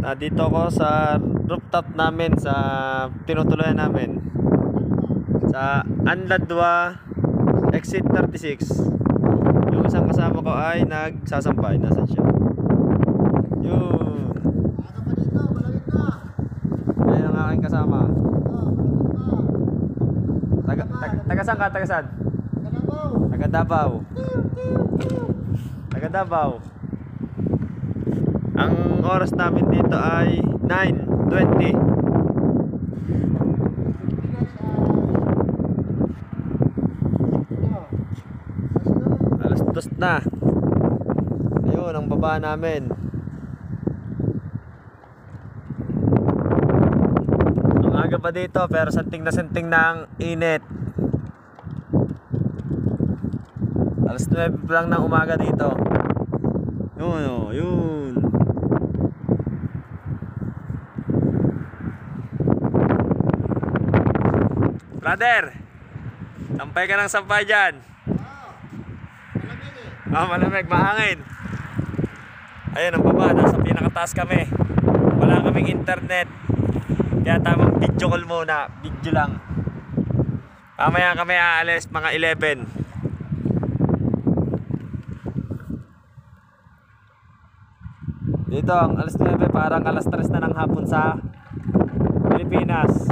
Dito ako sa rooftop namin sa tinutuluyan namin. Sa Anladwa Exit 36. Yung isang kasama ko ay nagsasampay. Nasaan siya? Yun. Ayun ang aking kasama. Taga saan ka? Taga saan? Taga Davao. Taga Davao. Ang oras namin dito ay 9:20. Alas 2 na. Ayun ang baba namin. Ang aga pa dito pero santing na santing na ang init. Alas 9 lang ng umaga dito. Yun o, yun. Brother, sampay ka ng sampay dyan. Malamig, mahangin. Ayun ang baba, nasa pinakataas kami. Wala kaming internet. Kaya tamang video call muna. Video lang. Mamaya kami aalis mga 11. Dito ang alas 9, parang alas 3 na ng hapon sa Pilipinas.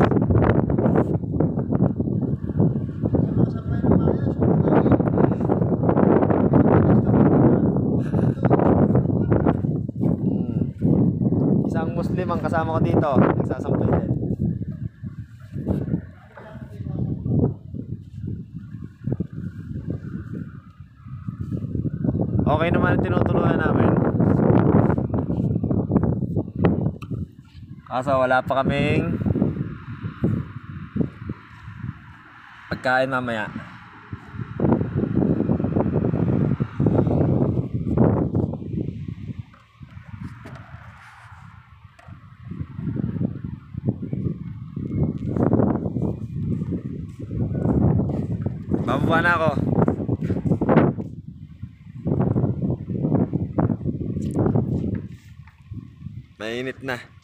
Isang Muslim ang kasama ko dito, nagsasampay din. Okay naman ang tinutuluyan namin. Kaso wala pa kaming pagkain mamaya. Bababa na ako. Mainit na.